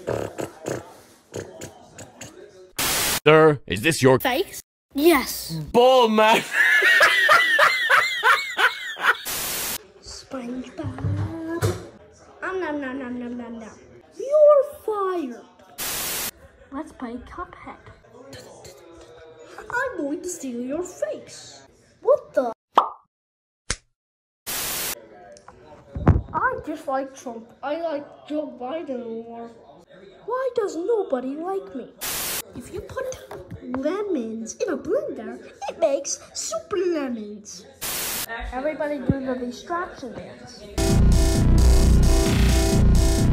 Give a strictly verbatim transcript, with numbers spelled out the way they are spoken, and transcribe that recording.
Sir, is this your face? Yes. ball, man? SpongeBob. Um, nom, nom, nom, nom, nom, nom. You're fired. Let's play Cuphead. I'm going to steal your face. What the? I just like Trump. I like Joe Biden more. Why does nobody like me? If you put lemons in a blender, it makes super lemons. Everybody do the distraction dance.